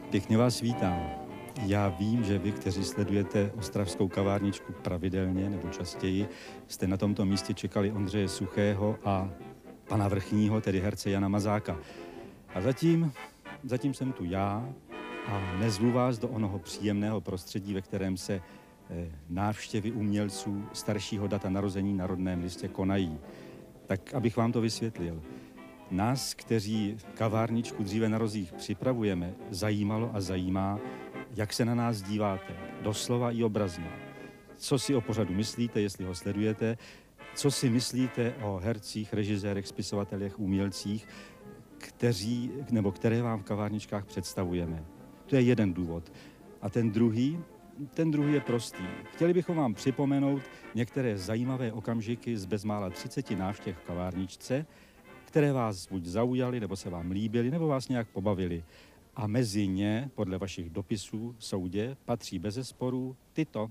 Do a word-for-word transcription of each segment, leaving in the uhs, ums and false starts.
Pěkně vás vítám. Já vím, že vy, kteří sledujete Ostravskou kavárničku pravidelně nebo častěji, jste na tomto místě čekali Ondřeje Suchého a pana Vrchního, tedy herce Jana Mazáka. A zatím, zatím jsem tu já a nezvu vás do onoho příjemného prostředí, ve kterém se eh, návštěvy umělců staršího data narození na rodném listě konají. Tak abych vám to vysvětlil. Nás, kteří kavárničku dříve na rozích připravujeme, zajímalo a zajímá, jak se na nás díváte, doslova i obrazně. Co si o pořadu myslíte, jestli ho sledujete, co si myslíte o hercích, režisérech, spisovatelích, umělcích, kteří, nebo které vám v kavárničkách představujeme. To je jeden důvod. A ten druhý, ten druhý je prostý. Chtěli bychom vám připomenout některé zajímavé okamžiky z bezmála třiceti návštěv v kavárničce, které vás buď zaujaly, nebo se vám líbily, nebo vás nějak pobavily. A mezi ně, podle vašich dopisů soudě, patří bezesporu tyto.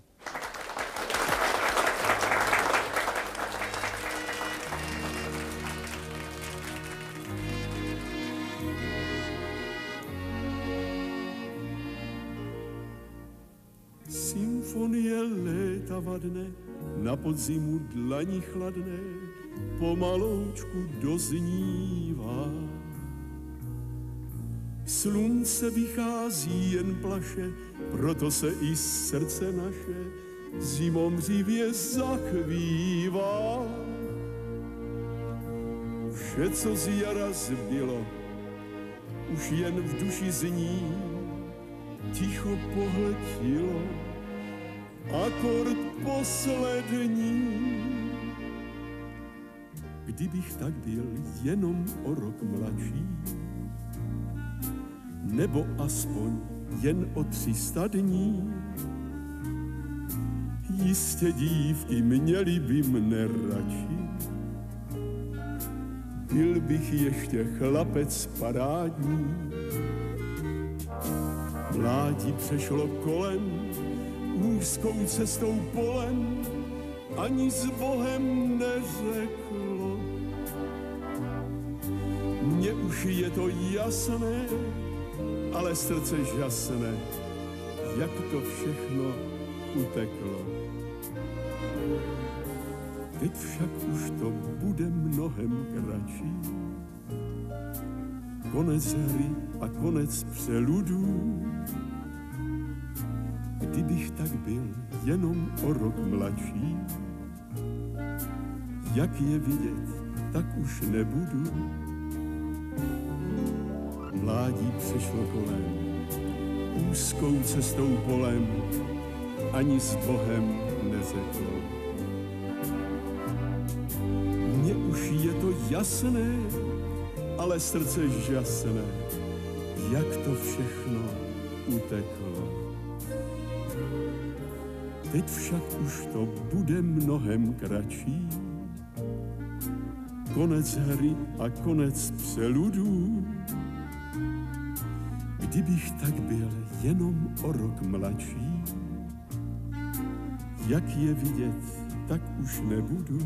Symfonie léta vadné, na podzimu dlani chladné, pomaloučku doznívá. Slunce vychází jen plaše, proto se i srdce naše zimomřivě zachvívá. Vše, co z jara zbylo, už jen v duši zní, ticho pohletilo, akord poslední. Kdybych tak byl jenom o rok mladší, nebo aspoň jen o tři sta dní, jistě dívky měly by mne radši. Byl bych ještě chlapec parádní. Mládí přešlo kolem, úzkou cestou polem, ani s Bohem neřeklo. Mně už je to jasné, ale srdce žasné, jak to všechno uteklo. Teď však už to bude mnohem kratší. Konec hry a konec přeludů. Kdybych tak byl jenom o rok mladší, jak je vidět, tak už nebudu. Mládí přešlo kolem, úzkou cestou polem, ani s Bohem neřeklo. Mně už je to jasné, ale srdce žasné, jak to všechno uteklo. Teď však už to bude mnohem kratší. Konec hry a konec přeludů. Kdybych tak byl jenom o rok mladší, jak je vidět, tak už nebudu.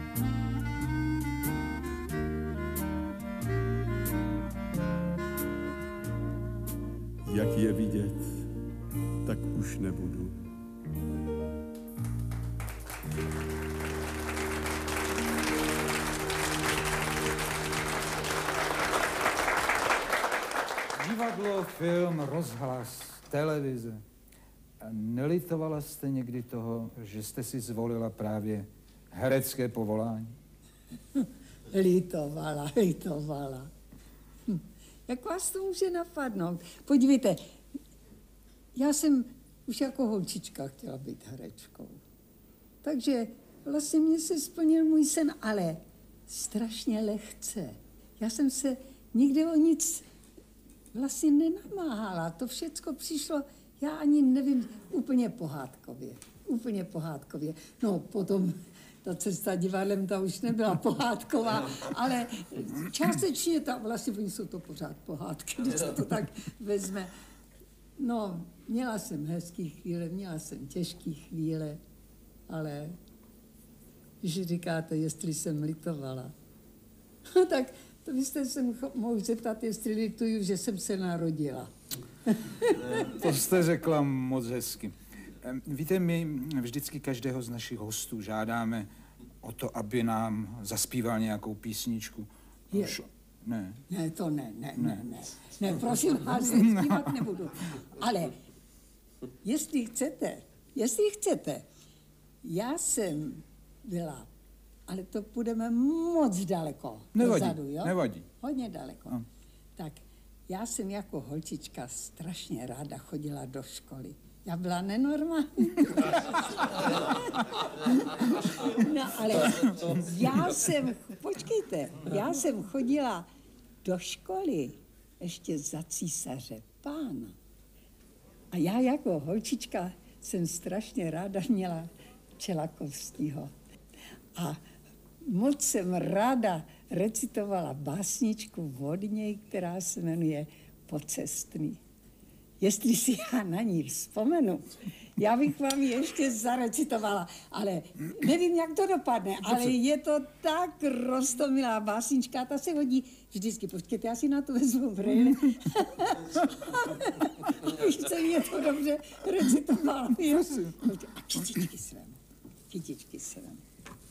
Jak je vidět, tak už nebudu. Divadlo, film, rozhlas, televize. A nelitovala jste někdy toho, že jste si zvolila právě herecké povolání? Litovala, litovala. Hm. Jak vás to může napadnout? Podívejte, já jsem už jako holčička chtěla být herečkou. Takže vlastně mě se splnil můj sen, ale strašně lehce. Já jsem se nikdy o nic vlastně nenamáhala. To všecko přišlo, já ani nevím, úplně pohádkově. Úplně pohádkově. No potom ta cesta divadlem, ta už nebyla pohádková, ale částečně ta, vlastně oni jsou to pořád pohádky, když se to tak vezme. No, měla jsem hezký chvíle, měla jsem těžký chvíle, ale když říkáte, jestli jsem litovala, tak to byste se mohl zeptat, jestli lituju, že jsem se narodila. To jste řekla moc hezky. Em, Víte, my vždycky každého z našich hostů žádáme o to, aby nám zaspíval nějakou písničku. Je. Už... Ne. Ne, to ne, ne, ne, ne. Ne, prosím vás, zpívat nebudu. Ale jestli chcete, jestli chcete, já jsem byla, ale to půjdeme moc daleko. Nevadí, dozadu, jo? nevadí. Hodně daleko. No. Tak já jsem jako holčička strašně ráda chodila do školy. Já byla nenormální. No ale já jsem, počkejte, já jsem chodila do školy ještě za císaře pána. A já jako holčička jsem strašně ráda měla Čelakovskýho. A moc jsem ráda recitovala básničku od něj, která se jmenuje Pocestný. Jestli si já na ní vzpomenu, já bych vám ji ještě zarecitovala, ale nevím, jak to dopadne, ale je to tak roztomilá básnička, ta se hodí vždycky. Počkejte, já si na to vezmu brýle. Už jsem je to dobře recitovala. A kytičky si vem. Kytičky si vem.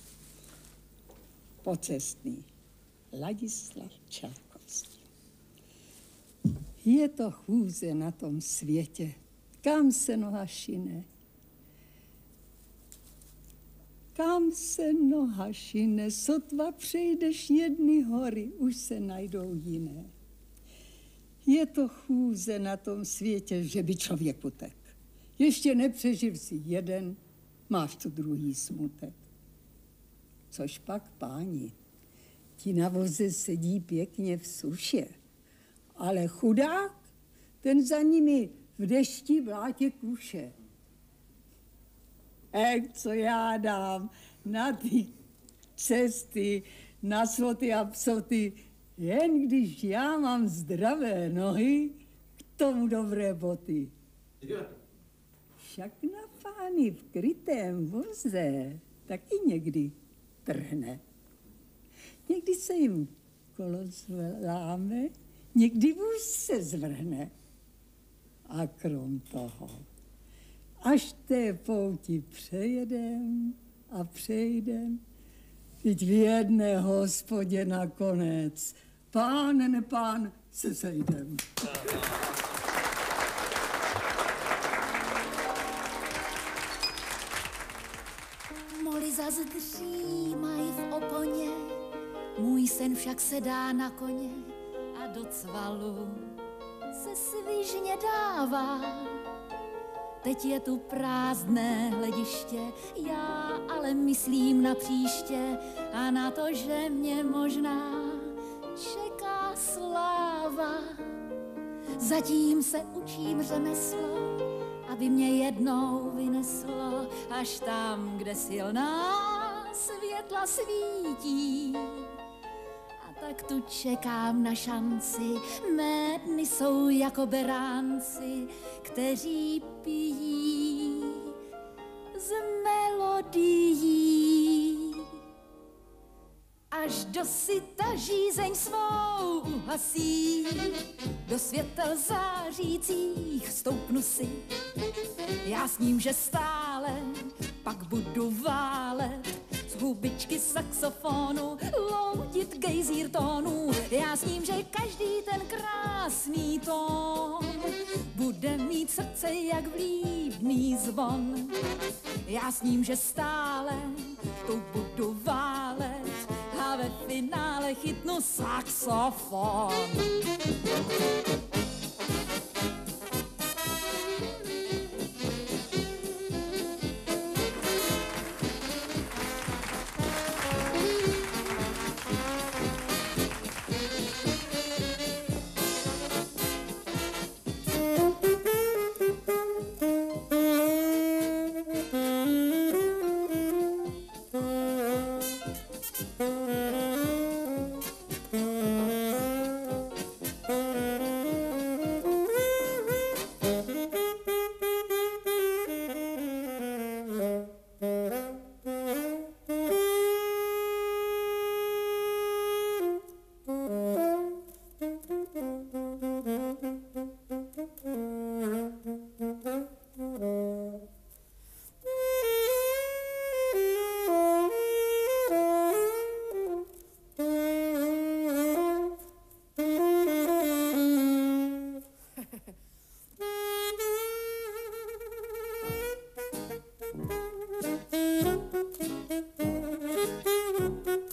Pocestný. Ladislav Čelkovský. Je to chůze na tom světě, kam se noha šine. Kam se noha šine, sotva přejdeš jedny hory, už se najdou jiné. Je to chůze na tom světě, že by člověk utek. Ještě nepřeživ si jeden, máš tu druhý smutek. Což pak, páni, ti na voze sedí pěkně v suše, ale chudák, ten za nimi v dešti blátě kuše. Ech, co já dám na ty cesty, na sloty a psoty, jen když já mám zdravé nohy, k tomu dobré boty. Však na pány v krytém voze taky někdy trhne. Někdy se jim kolo zláme, někdy vůz se zvrhne. A krom toho, až té pouti přejedem a přejdem, teď v jedné hospodě nakonec, pán nepán se sejdem. Moly zas dřímají v oponě, můj sen však se dá na koně a do cvalu se svižně dává. Teď je tu prázdné hlediště, já ale myslím na příště a na to, že mě možná čeká sláva. Zatím se učím řemeslo, aby mě jednou vyneslo až tam, kde silná světla svítí. A tak tu čekám na šanci, mé dny jsou jako beránci, kteří pijí z melodií. Až do syta žízeň svou uhasí, do světel zářících stoupnu si. Já s ním, že stále pak budu válet, z hubičky saxofonu loudit gejzír tónů. Já s ním, že každý ten krásný tón bude mít srdce jak vlídný zvon. Já s ním, že stále tu budu válet a ve finále chytnu saxofon.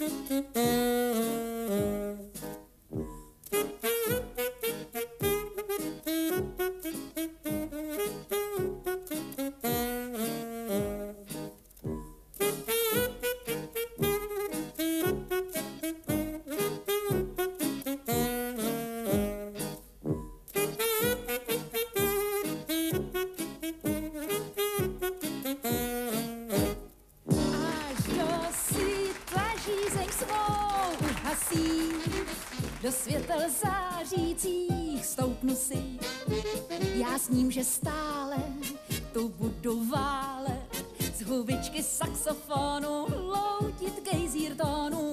Do světel zářících stoupnu si, já s ním, že stále tu budu válet, z hubičky saxofonu loutit gejzír tónu.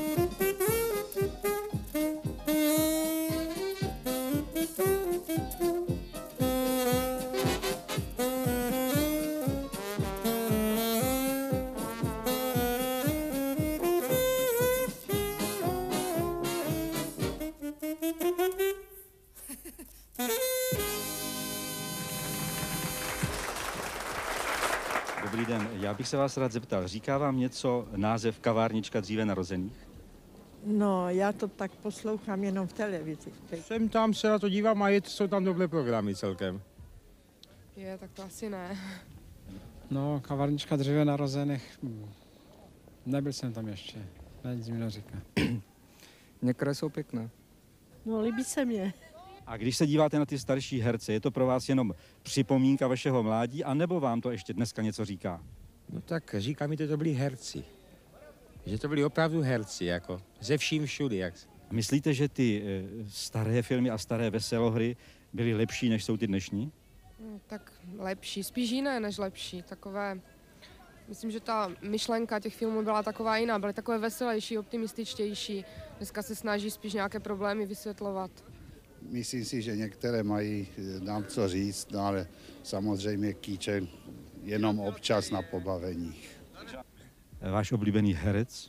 Dobrý den, já bych se vás rád zeptal, říká vám něco název Kavárnička dříve narozených? No, já to tak poslouchám jenom v televizi. Jsem tam, se na to dívám a je, jsou tam dobré programy celkem. Je, tak to asi ne. No, Kavárnička dříve narozených, nebyl jsem tam ještě, nic mi neříká. Některé jsou pěkné. No, líbí se mě. A když se díváte na ty starší herce, je to pro vás jenom připomínka vašeho mládí, anebo vám to ještě dneska něco říká? No tak říká mi to, to byli herci. Že to byli opravdu herci, jako ze vším všudy. Jak... Myslíte, že ty e, staré filmy a staré veselohry byly lepší, než jsou ty dnešní? No, tak lepší, spíš jiné než lepší. Takové, myslím, že ta myšlenka těch filmů byla taková jiná, byly takové veselější, optimističtější. Dneska se snaží spíš nějaké problémy vysvětlovat. Myslím si, že některé mají nám co říct, no ale samozřejmě kýče jenom občas na pobaveních. Váš oblíbený herec?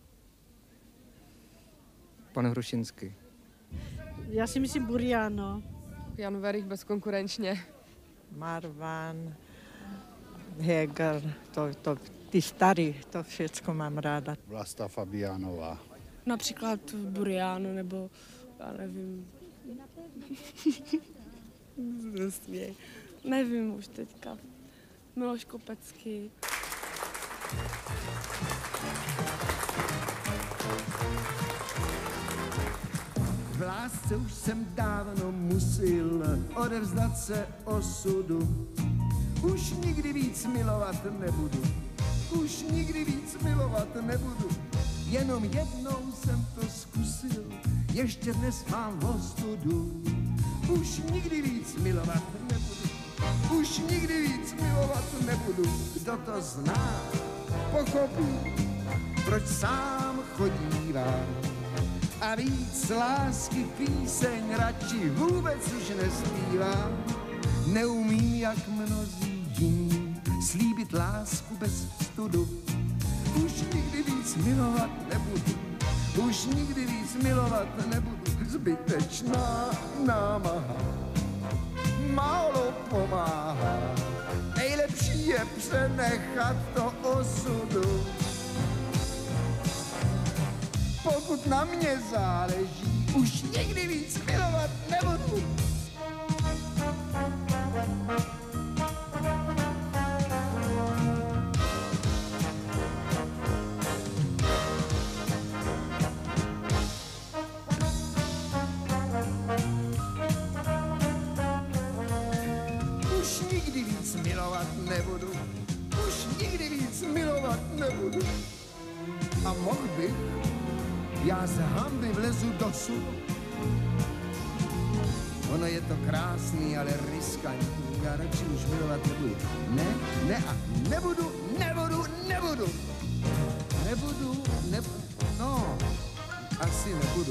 Pan Hrušinský. Já si myslím Buriano. Jan Werich bezkonkurenčně. Marwan, Heger, to, to, ty starý, to všecko mám ráda. Vlasta Fabiánová. Například Buriano nebo, já nevím, nevím už teďka, Miloš Kopecký. V lásce už jsem dávno musil odevzdat se osudu. Už nikdy víc milovat nebudu, už nikdy víc milovat nebudu. Jenom jednou jsem to zkusil, ještě dnes mám ostudu. Už nikdy víc milovat nebudu, už nikdy víc milovat nebudu. Kdo to zná, pochopí, proč sám chodívám. A víc lásky píseň radši vůbec už nespívám. Neumím, jak mnozí jiní, slíbit lásku bez studu. Už nikdy víc milovat nebudu, už nikdy víc milovat nebudu. Zbytečná námaha málo pomáhá. Nejlepší je přenechat to osudu. Pokud na mě záleží, už nikdy víc milovat nebudu. Už nikdy víc milovat nebudu, už nikdy víc milovat nebudu. A mohl bych, já z hanby vlezu do sudu. Ono je to krásný, ale riskantní, já radši už milovat nebudu. Ne, ne a nebudu, nebudu, nebudu. Nebudu, nebudu, no, asi nebudu.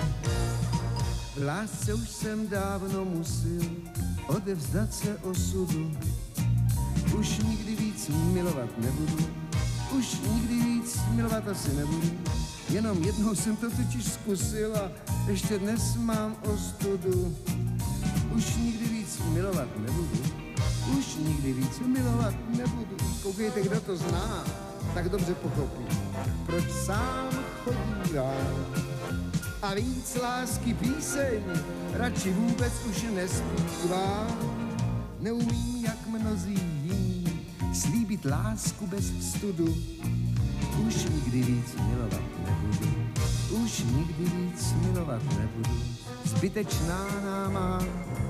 V lásce už jsem dávno musil odevzdat se osudu. Už nikdy víc milovat nebudu, už nikdy víc milovat asi nebudu. Jenom jednou jsem to totiž zkusil a ještě dnes mám ostudu. Už nikdy víc milovat nebudu, už nikdy víc milovat nebudu. Koukejte, kdo to zná, tak dobře pochopí, proč sám chodí dál. A víc lásky píseň radši vůbec už nespívá. Neumím, jak mnozí jiní, slíbit lásku bez studu. Už nikdy víc milovat nebudu, už nikdy víc milovat nebudu. Zbytečná náma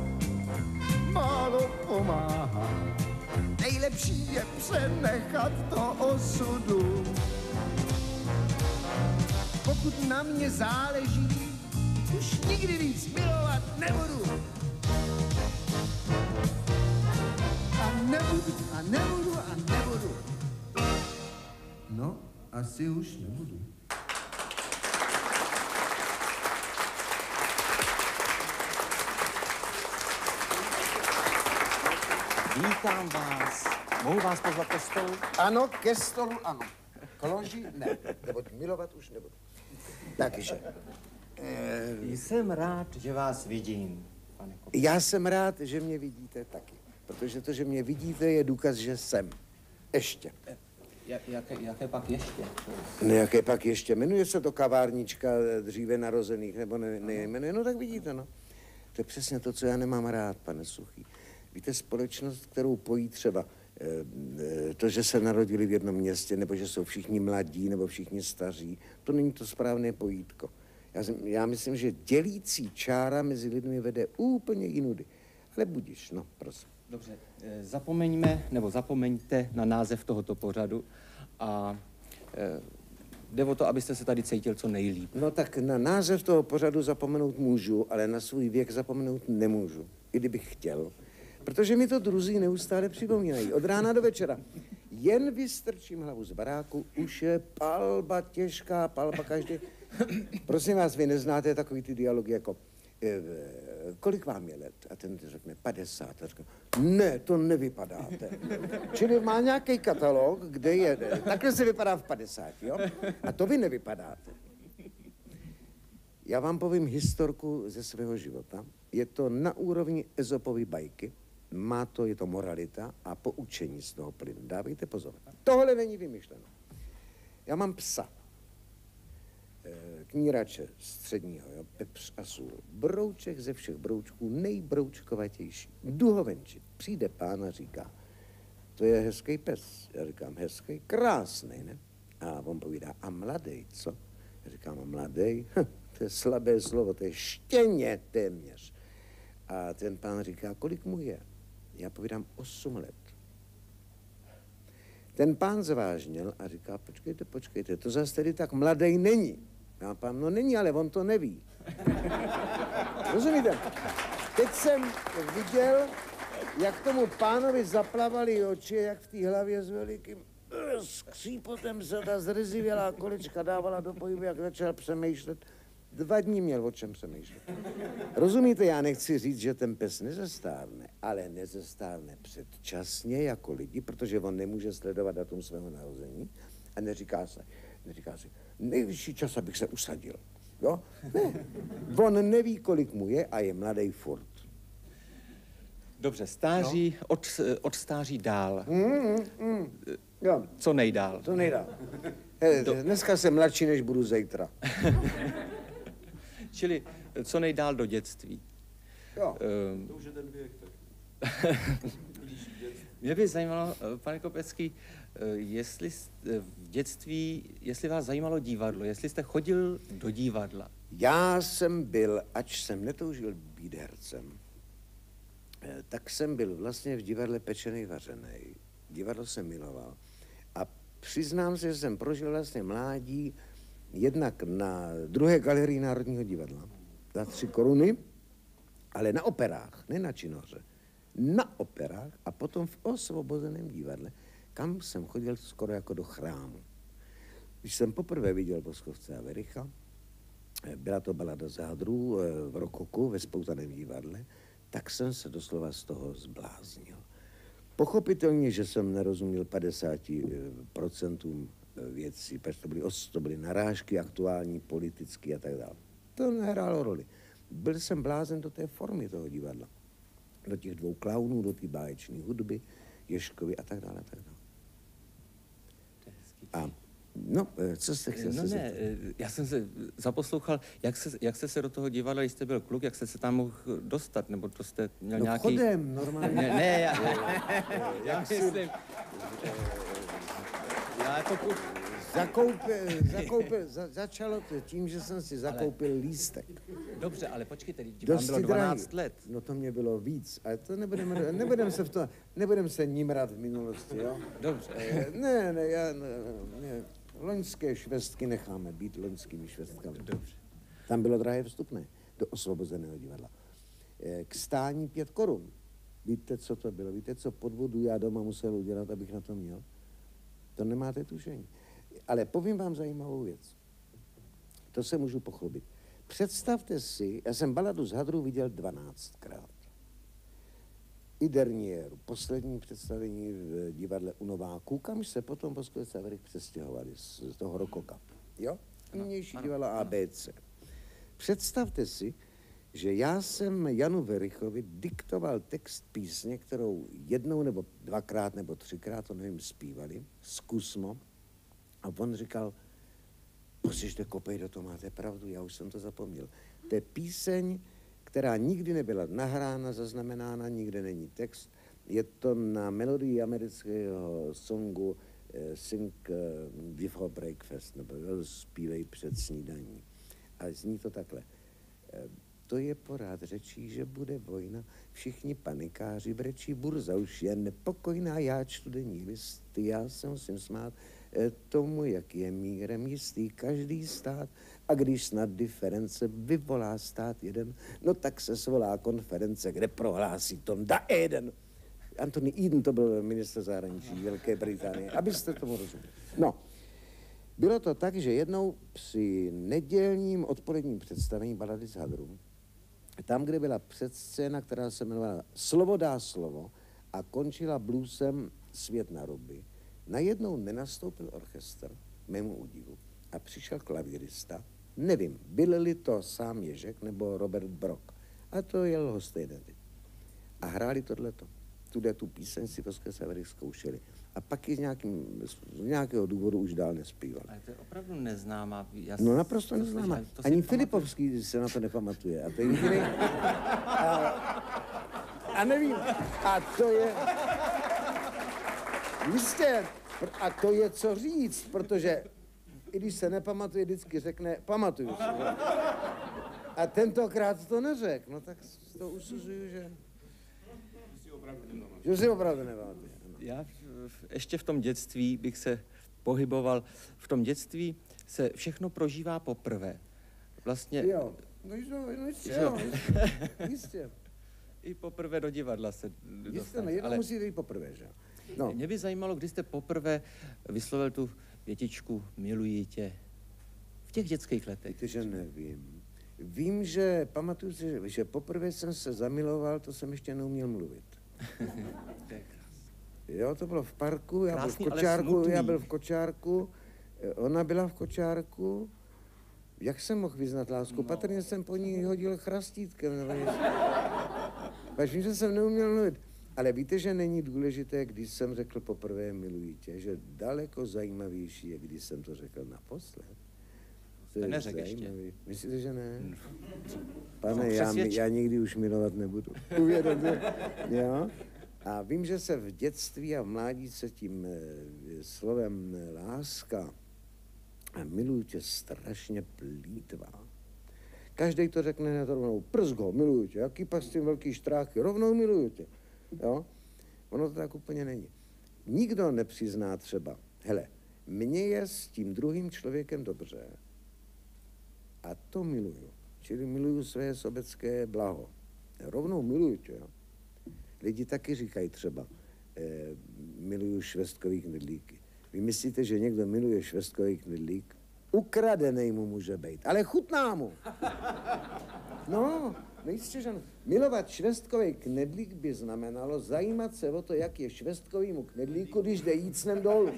málo pomáhá. Nejlepší je přenechat to osudu. Pokud na mě záleží, už nikdy víc milovat nebudu. A nebudu, a nebudu, a nebudu. No, asi už nebudu. Vítám vás. Mohu vás pozvat ke stolu? Ano, ke stolu ano. K loži ne, nebo milovat už nebudu. Takže. E... Jsem rád, že vás vidím, pane Kopecký. Já jsem rád, že mě vidíte taky. Protože to, že mě vidíte, je důkaz, že jsem. Ještě. Jak, jaké, jaké pak ještě? No jaké pak ještě? Jmenuje se to kavárnička dříve narozených, nebo ne, nejmenuje? No tak vidíte, no. To je přesně to, co já nemám rád, pane Suchý. Víte, společnost, kterou pojí třeba e, to, že se narodili v jednom městě, nebo že jsou všichni mladí, nebo všichni staří, to není to správné pojítko. Já, já myslím, že dělící čára mezi lidmi vede úplně jinudy. Ale budiš, no, prosím. Dobře, e, zapomeňme, nebo zapomeňte na název tohoto pořadu a e, jde o to, abyste se tady cítil co nejlíp. No tak na název toho pořadu zapomenout můžu, ale na svůj věk zapomenout nemůžu, i kdybych chtěl. Protože mi to druzí neustále připomínají. Od rána do večera. Jen vystrčím hlavu z baráku, už je palba, těžká palba každý. Prosím vás, vy neznáte takový ty dialogy jako e, kolik vám je let? A ten řekne padesát. A řekne, ne, to nevypadáte. Čili má nějaký katalog, kde je, takhle se vypadá v padesáti, jo? A to vy nevypadáte. Já vám povím historku ze svého života. Je to na úrovni Ezopovy bajky. Má to, je to moralita a poučení z toho plynu. Dávejte pozor. Tohle není vymyšleno. Já mám psa. Knírače středního, jo, pepř a sůl. Brouček ze všech broučků, nejbroučkovatější. Duhovenčit. Přijde pán a říká, to je hezký pes. Já říkám, hezký, krásný, ne? A on povídá, a mladej, co? Já říkám, a mladej? To je slabé slovo, to je štěně téměř. A ten pán říká, kolik mu je? Já povídám, osm let. Ten pán zvážnil a říká, počkejte, počkejte, to zase tedy tak mladej není. Já pán, no není, ale on to neví. Rozumíte? Teď jsem viděl, jak tomu pánovi zaplavaly oči, jak v té hlavě s velikým skřípotem se ta zryzivělá kolečka dávala do pohybu, jak začal přemýšlet. Dva dní měl o čem přemýšlet. Rozumíte, já nechci říct, že ten pes nezestárne, ale nezestárne předčasně jako lidi, protože on nemůže sledovat datum svého narození a neříká se, neříká si, nejvyšší čas, abych se usadil. Jo? Ne. On neví, kolik mu je a je mladý furt. Dobře, stáří, no. od, od stáří dál. Mm, mm, mm. Jo. Co nejdál? Co nejdál. He, Do... Dneska jsem mladší, než budu zítra. Čili co nejdál do dětství. Jo. Um, to už je ten věk, tak. Mě by zajímalo, pane Kopecký, jestli v dětství, jestli vás zajímalo divadlo, jestli jste chodil do divadla. Já jsem byl, ač jsem netoužil být hercem, tak jsem byl vlastně v divadle Pečenej vařenej. Divadlo jsem miloval. A přiznám se, že jsem prožil vlastně mládí jednak na druhé galerii Národního divadla za tři koruny, ale na operách, ne na činohře. Na operách a potom v Osvobozeném divadle, kam jsem chodil skoro jako do chrámu. Když jsem poprvé viděl Boskovce a Vericha, byla to balada zádrů v rokoku ve Spoutaném divadle, tak jsem se doslova z toho zbláznil. Pochopitelně, že jsem nerozuměl padesáti procentům věcí, protože to byly, to byly narážky aktuální, politické a tak dále. To nehrálo roli. Byl jsem blázen do té formy toho divadla. do těch dvou klaunů, do té báječné hudby, Ježkovi a tak dále, a tak dále. A no, co jste chtěl No se ne, zeptat? já jsem se zaposlouchal, jak, se, jak jste se do toho divadla, když jste byl kluk, jak jste se tam mohl dostat, nebo to jste měl No nějaký... chodem, normálně. Ne, ne já, já myslím... Já pokud... Zakoupil, zakoupil, za, začalo to tím, že jsem si zakoupil ale, lístek. Dobře, ale počkejte, vám bylo Dosti dvanáct drahý. let. No to mě bylo víc, ale to nebudeme, nebudeme se v to, nebudeme se nimrat v minulosti, jo? Dobře. Ne, ne, já, ne, ne, loňské švestky necháme být loňskými švestkami. Dobře. Tam bylo drahé vstupné do Osvobozeného divadla. K stání pět korun. Víte, co to bylo? Víte, co podvodu já doma musel udělat, abych na to měl? To nemáte tušení. Ale povím vám zajímavou věc. To se můžu pochlubit. Představte si, já jsem Baladu z hadru viděl dvanáctkrát. I Derniéru, poslední představení v divadle u Nováků, kamž se potom po Severech přestěhovali z, z toho Rokoka. Jo? Nynější divadlo A B C. Představte si, že já jsem Janu Verichovi diktoval text písně, kterou jednou nebo dvakrát nebo třikrát, to nevím, zpívali, zkusmo. A on říkal, poslyšte, kopejdo, to máte pravdu, já už jsem to zapomněl. To je píseň, která nikdy nebyla nahrána, zaznamenána, nikde není text. Je to na melodii amerického songu uh, Sing uh, Before Breakfast, nebo zpívej před snídaní. Ale zní to takhle. Uh, to je porád řečí, že bude vojna, všichni panikáři brečí, burza už je nepokojná, já čtu denní listy, já se musím smát tomu, jak je mírem jistý každý stát. A když snad diference vyvolá stát jeden, no tak se svolá konference, kde prohlásí Tonda Eden. Anthony Eden, to byl ministr zahraničí Velké Británie, abyste tomu rozuměli. No, bylo to tak, že jednou při nedělním odpoledním představení Balady z hadru, tam, kde byla předscéna, která se jmenovala Slovo dá slovo a končila bluesem Svět na ruby, najednou nenastoupil orchestr, mému údivu, a přišel klavírista, nevím, byl-li to sám Ježek nebo Robert Brock, a to je lhostejný typ. A hráli tohleto. Tude tu píseň si v Severech zkoušeli. A pak ji z, nějakým, z nějakého důvodu už dál nespívali. Ale to je opravdu neznámá. Já no naprosto neznámá. Ani Filipovský se na to nepamatuje. A to je jediný... A, a nevím. A to je... Jistě. A to je co říct, protože i když se nepamatuje, vždycky řekne, pamatuju si. A tentokrát to neřekl. No tak to usuzuju, že... Že si opravdu nepamatuje. Já ještě v tom dětství bych se pohyboval. V tom dětství se všechno prožívá poprvé. Vlastně... Jo, no, no jistě, jo, jistě, jistě. I poprvé do divadla se dostane. Jistě, no, jednou ale... musí jít poprvé, že jo. No. Mě by zajímalo, kdy jste poprvé vyslovil tu větičku miluji tě v těch dětských letech. Víte, že nevím. Vím, že, pamatuju si, že, že poprvé jsem se zamiloval, to jsem ještě neuměl mluvit. Jo, to bylo v parku, já Krásný, byl v kočárku, já byl v kočárku, ona byla v kočárku. Jak jsem mohl vyznat lásku? No. Patrně jsem po ní hodil chrastítkem. Pač vím, že jsem neuměl mluvit. Ale víte, že není důležité, když jsem řekl poprvé miluji tě, že daleko zajímavější je, když jsem to řekl naposled. To je neřek ještě. Myslíte, že ne? Pane, já, já nikdy už milovat nebudu. Uvědomte. Jo? A vím, že se v dětství a v mládí se tím e, slovem láska a miluju tě strašně plýtvá. Každý to řekne hned rovnou, przgo, miluju tě, jaký pak s tím velký štráchy, rovnou miluju tě. Jo? Ono to tak úplně není. Nikdo nepřizná třeba, hele, mně je s tím druhým člověkem dobře a to miluju. Čili miluju své sobecké blaho. Rovnou miluju tě, jo? Lidi taky říkají třeba, eh, miluju švestkový knedlíky. Vy myslíte, že někdo miluje švestkový knedlík? Ukradenej mu může být, ale chutná mu. No, nejistě, že no. Milovat švestkový knedlík by znamenalo zajímat se o to, jak je švestkovýmu knedlíku, když jde jít snem dolů.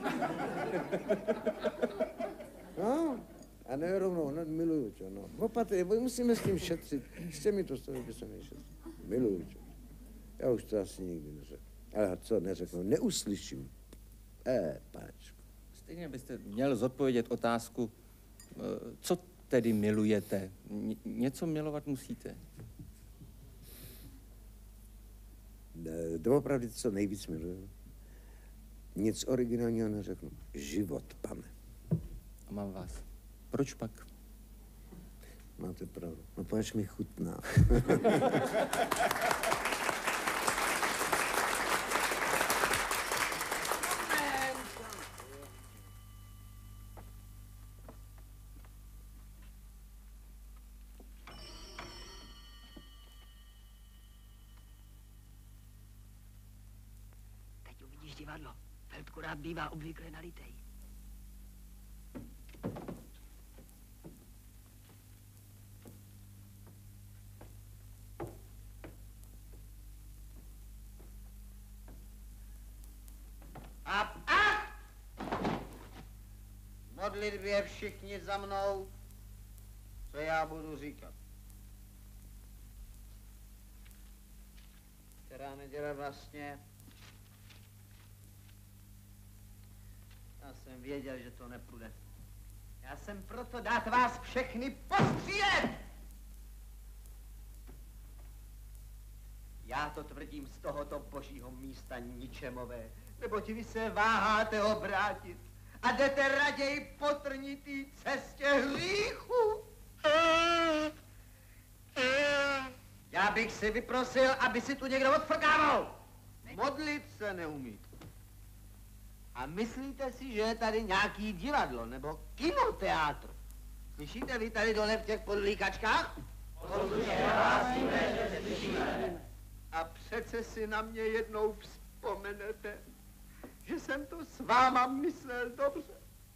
No, a ne rovnou, no, miluju tě, no. Opatrně, musíme s tím šetřit, s těmi to stojí, by se nešetřit. Miluju tě. Já už to asi nikdy neřeknu. Ale co neřeknu, neuslyším. Eh, páčku. Stejně byste měl zodpovědět otázku, co tedy milujete. Ně- něco milovat musíte. Doopravdy, co nejvíc miluju. Nic originálního neřeknu. Život, pane. A mám vás. Proč pak? Máte pravdu. No proč mi chutná. Teď uvidíš divadlo. Feldku rád bývá obvykle nalitej. A, a! Modlitbě všichni za mnou, co já budu říkat. Která neděle vlastně. Já jsem věděl, že to nepůjde. Já jsem proto dát vás všechny postřílet! Já to tvrdím z tohoto božího místa ničemové, neboť vy se váháte obrátit a jdete raději po trnitý cestě hříchu. Já bych si vyprosil, aby si tu někdo odfrkával. Modlit se neumí. A myslíte si, že je tady nějaký divadlo nebo kinoteátr? Slyšíte vy tady dole v těch podlíkačkách? A přece si na mě jednou vzpomenete, že jsem to s váma myslel dobře.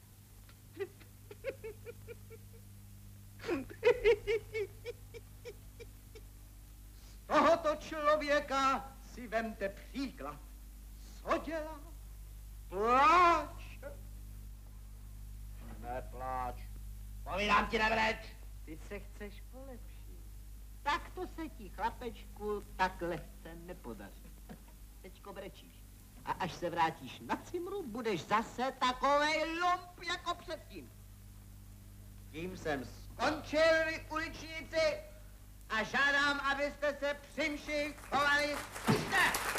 Z tohoto člověka si vemte příklad. Co dělá? Pláč. Nepláč. Povídám ti nebreč. Ty se chceš polepšit. Tak to se ti, chlapečku, tak lehce nepodaří. Teďko brečíš. A až se vrátíš na cimru, budeš zase takovej lump jako předtím. Tím jsem skončil, vy uličníci, a žádám, abyste se při mši chovali slušně.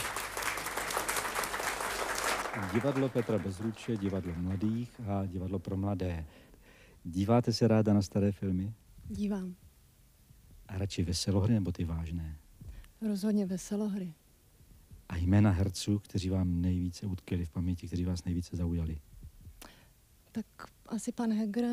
Divadlo Petra Bezruče, divadlo mladých a divadlo pro mladé. Díváte se ráda na staré filmy? Dívám. A radši veselohry nebo ty vážné? Rozhodně veselohry. A jména herců, kteří vám nejvíce utkvěli v paměti, kteří vás nejvíce zaujali? Tak asi pan Heger,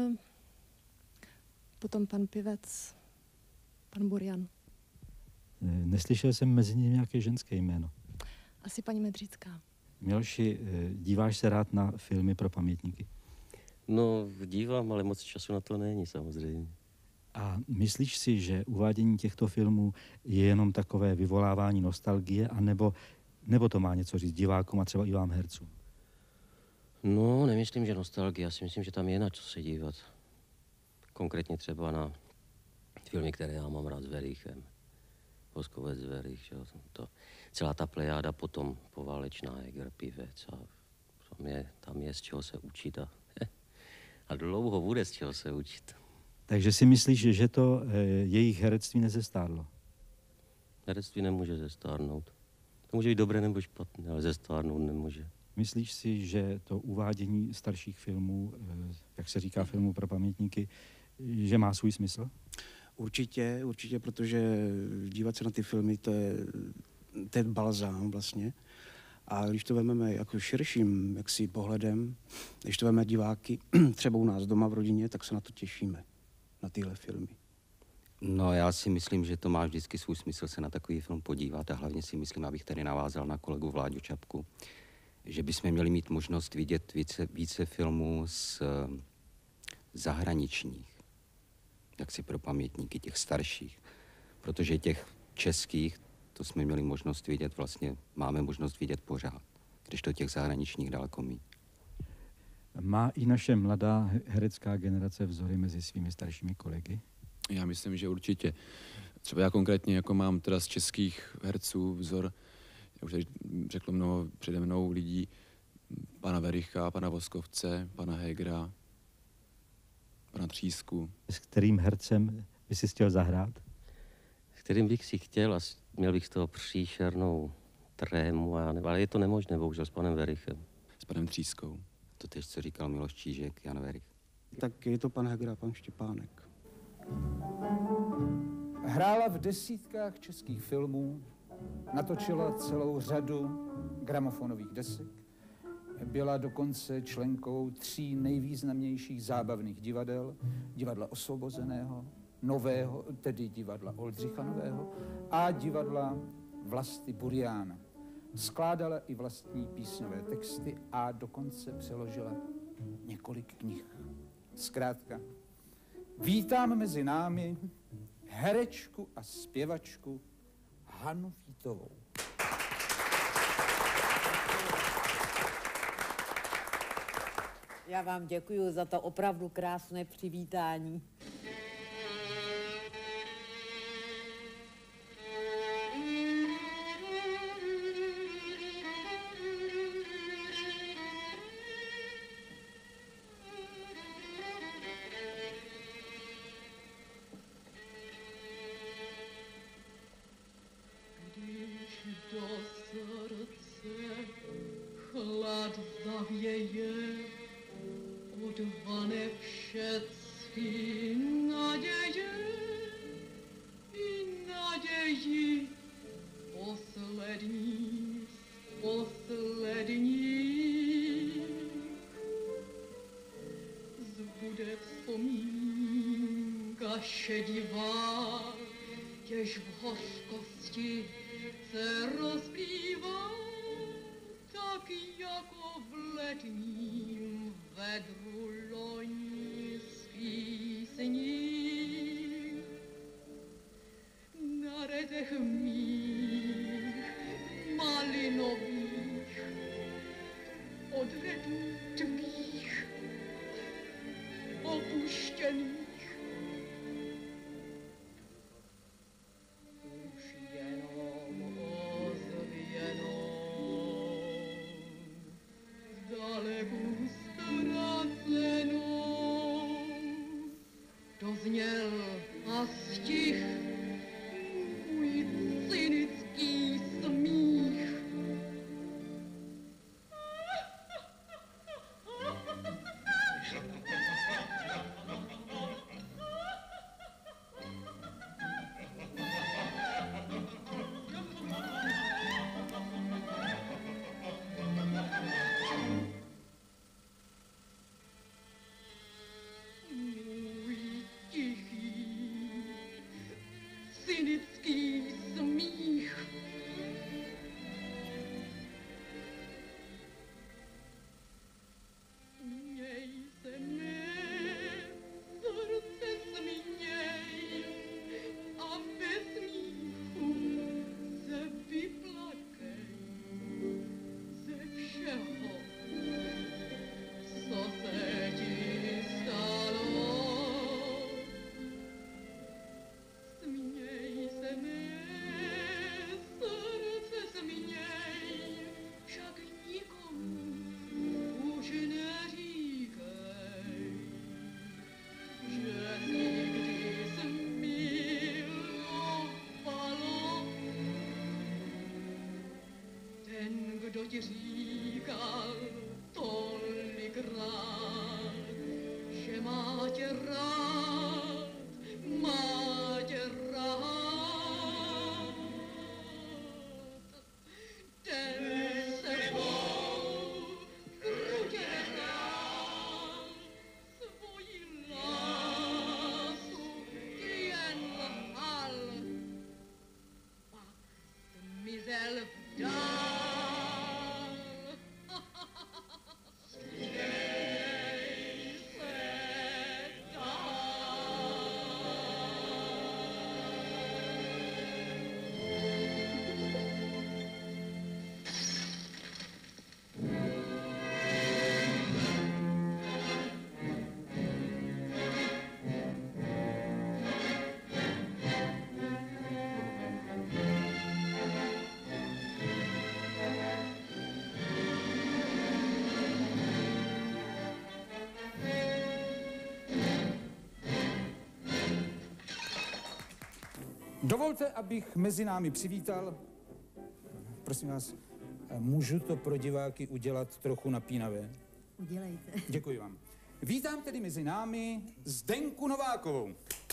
potom pan Pivec, pan Burjan. Neslyšel jsem mezi nimi nějaké ženské jméno. Asi paní Medřická. Miloši, díváš se rád na filmy pro pamětníky? No, dívám, ale moc času na to není samozřejmě. A myslíš si, že uvádění těchto filmů je jenom takové vyvolávání nostalgie, anebo, nebo to má něco říct divákům a třeba i vám hercům? No, nemyslím, že nostalgie. Já si myslím, že tam je na co se dívat. Konkrétně třeba na filmy, které já mám rád s Verichem. Voskovec Verich, že jo, to, celá ta plejáda potom poválečná, Heger, Pivec a tam je, tam je z čeho se učit a, a dlouho bude z čeho se učit. Takže si myslíš, že to e, jejich herectví nezestárlo? Herectví nemůže zestárnout. To může být dobré nebo špatné, ale zestárnout nemůže. Myslíš si, že to uvádění starších filmů, e, jak se říká filmů pro pamětníky, že má svůj smysl? Určitě, určitě, protože dívat se na ty filmy, to je, to je balzám vlastně. A když to vezmeme jako širším jaksi pohledem, když to vezmeme diváky třeba u nás doma v rodině, tak se na to těšíme, na tyhle filmy. No, já si myslím, že to má vždycky svůj smysl se na takový film podívat a hlavně si myslím, abych tady navázal na kolegu Vláďu Čapku, že bychom měli mít možnost vidět více, více filmů z zahraničních, jak si pro pamětníky, těch starších, protože těch českých, to jsme měli možnost vidět, vlastně máme možnost vidět pořád, když to těch zahraničních daleko mít. Má i naše mladá herecká generace vzory mezi svými staršími kolegy? Já myslím, že určitě. Třeba já konkrétně jako mám teda z českých herců vzor jak už tady řeklo mnoho přede mnou lidí, pana Vericha, pana Voskovce, pana Hegera, pana Třísku. S kterým hercem by si chtěl zahrát? S kterým bych si chtěl a měl bych z toho příšernou trému, já nevím, ale je to nemožné, bohužel, s panem Verichem. S panem Třískou. To tež, co říkal Miloš Čížek, Jan Verich. Tak je to pan Heger a pan Štěpánek. Hrála v desítkách českých filmů, natočila celou řadu gramofonových desek, byla dokonce členkou tří nejvýznamnějších zábavných divadel, divadla Osvobozeného, Nového, tedy divadla Oldřicha Nového a divadla Vlasty Buriána. Skládala i vlastní písňové texty a dokonce přeložila několik knih. Zkrátka, vítám mezi námi herečku a zpěvačku Hanu Vítovou. Já vám děkuji za to opravdu krásné přivítání. Chlad zavěje, odvane všecky naděje i naději poslední, poslední. Zbude vzpomínka šedivá, jež v hořkosti se rozplývá, tak jako v letním vedru loňský sníh. Na redech mých malinových, od redů tvých opuštěných, už jenom ozvěnou daleku ztracenou dozněl a stih můj cynický smích. Cynický smích. Směj se mé, srdce směj, a ve smíchu se vyplakej ze všeho, co se ti stalo. Směj se mé, srdce směj, však nikomu už neříkej, že si když milovalo. Ten, kdo ti říkal tolikrát, že má tě rád, má tě rád. Ten sebou krutě hrál svoji lásku, jen lhal, pak zmizel vdál. Směj se dál. Dovolte, abych mezi námi přivítal, prosím vás, můžu to pro diváky udělat trochu napínavé? Udělejte. Děkuji vám. Vítám tedy mezi námi Zdenku Novákovou.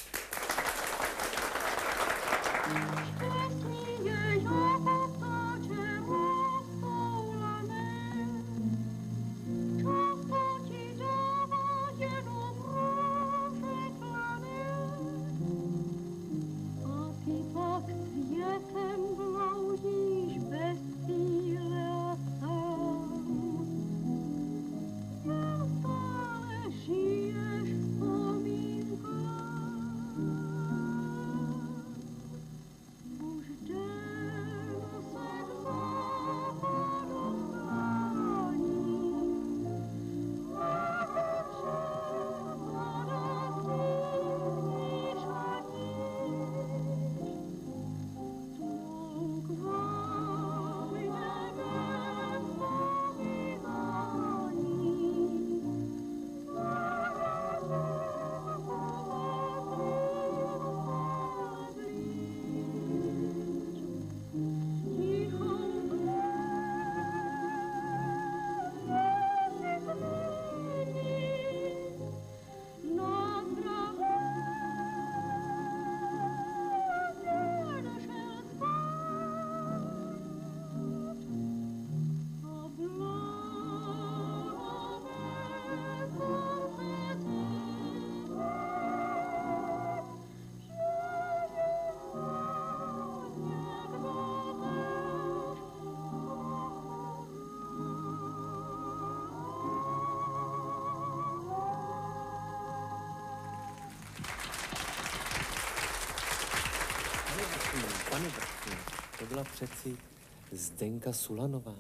Pane Brachně, to byla přeci Zdenka Sulanová.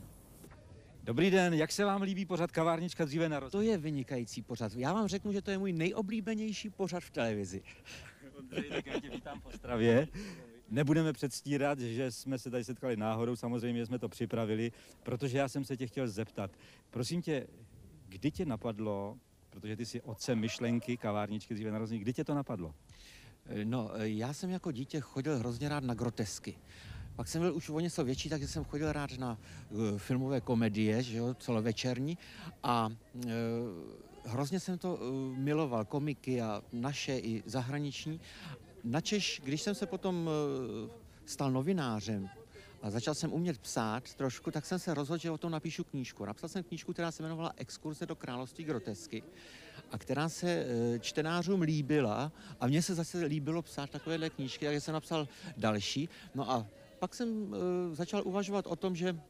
Dobrý den, jak se vám líbí pořad Kavárnička dříve narozených? To je vynikající pořad. Já vám řeknu, že to je můj nejoblíbenější pořad v televizi. Ondřej, tak já tě vítám v Ostravě. Nebudeme předstírat, že jsme se tady setkali náhodou, samozřejmě jsme to připravili, protože já jsem se tě chtěl zeptat. Prosím tě, kdy tě napadlo, protože ty jsi otcem myšlenky Kavárničky dříve narozených, kdy tě to napadlo? No, já jsem jako dítě chodil hrozně rád na grotesky. Pak jsem byl už o něco větší, takže jsem chodil rád na uh, filmové komedie, že jo, celovečerní. A uh, hrozně jsem to uh, miloval, komiky a naše i zahraniční. Načež, když jsem se potom uh, stal novinářem a začal jsem umět psát trošku, tak jsem se rozhodl, že o tom napíšu knížku. Napsal jsem knížku, která se jmenovala Exkurze do království grotesky a která se čtenářům líbila a mně se zase líbilo psát takovéhle knížky, takže jsem napsal další. No a pak jsem uh, začal uvažovat o tom, že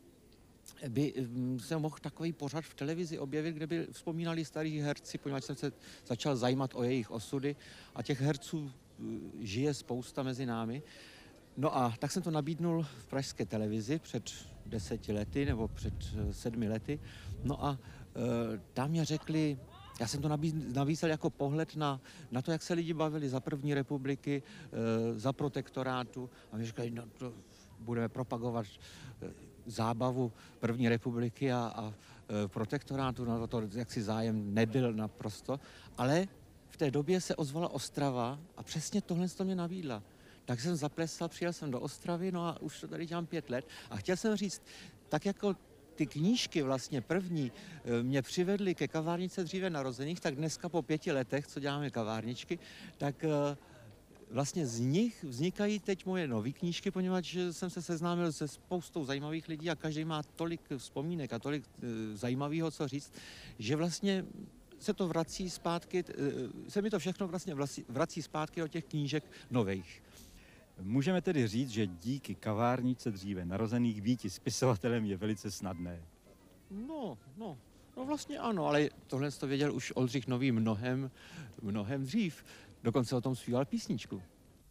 by um, se mohl takový pořad v televizi objevit, kde by vzpomínali starí herci, poněvadž jsem se začal zajímat o jejich osudy a těch herců uh, žije spousta mezi námi. No a tak jsem to nabídnul v pražské televizi před deseti lety nebo před uh, sedmi lety. No a uh, tam mě řekli, já jsem to nabízel jako pohled na, na to, jak se lidi bavili za první republiky, e, za protektorátu. A mi říkali, no to budeme propagovat e, zábavu první republiky a, a e, protektorátu. No to jaksi zájem nebyl naprosto. Ale v té době se ozvala Ostrava a přesně tohle to mě nabídla. Tak jsem zaplesal, přijel jsem do Ostravy, no a už to tady dělám pět let. A chtěl jsem říct, tak jako ty knížky vlastně první mě přivedly ke kavárnice dříve narozených, tak dneska po pěti letech, co děláme kavárničky, tak vlastně z nich vznikají teď moje nové knížky, poněvadž jsem se seznámil se spoustou zajímavých lidí a každý má tolik vzpomínek a tolik zajímavého, co říct, že vlastně se to vrací zpátky, se mi to všechno vlastně vrací zpátky do těch knížek nových. Můžeme tedy říct, že díky Kavárničce dříve narozených býti spisovatelem je velice snadné. No, no, no vlastně ano, ale tohle to věděl už Oldřich Nový mnohem, mnohem dřív. Dokonce o tom zpíval písničku.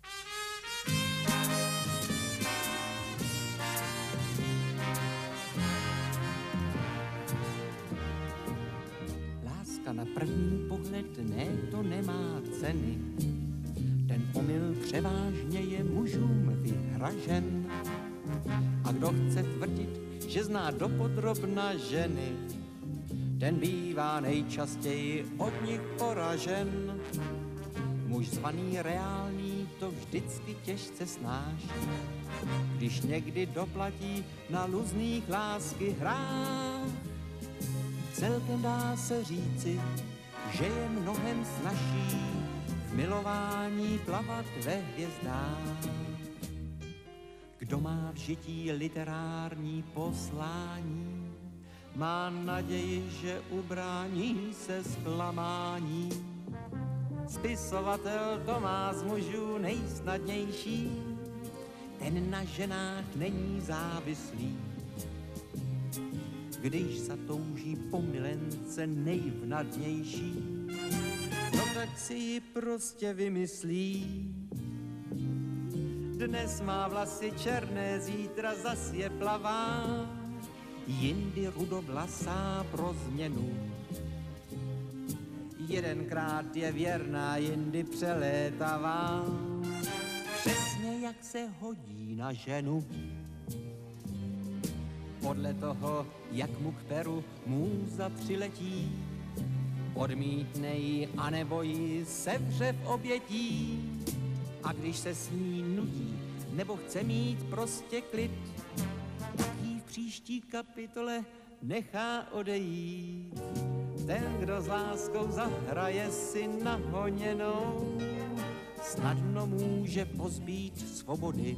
Láska na první pohled, ne, to nemá ceny. Ten omyl převážně je mužům vyhražen. A kdo chce tvrdit, že zná dopodrobna ženy, ten bývá nejčastěji od nich poražen. Muž zvaný reálný to vždycky těžce snáší, když někdy doplatí na luzných lásky hrách. Celkem dá se říci, že je mnohem snažší v milování plavat ve hvězdách. Kdo má v žití literární poslání, má naději, že ubrání se zklamání. Spisovatel to má z mužů nejsnadnější, ten na ženách není závislý. Když zatouží po milence nejvnadnější, no tak si ji prostě vymyslí. Dnes má vlasy černé, zítra zas je plavá, jindy rudovlasá pro změnu. Jedenkrát je věrná, jindy přelétavá, přesně jak se hodí na ženu. Podle toho, jak mu k peru můza přiletí, odmítne ji anebo ji sevře v obětí. A když se s ní nudí, nebo chce mít prostě klid, tak jí v příští kapitole nechá odejít. Ten, kdo s láskou zahraje si nahoněnou, snadno může pozbít svobody.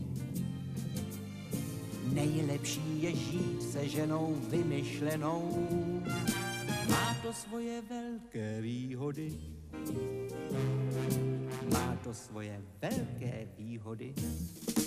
Nejlepší je žít se ženou vymyšlenou, má to svoje velké výhody. Má to svoje velké výhody.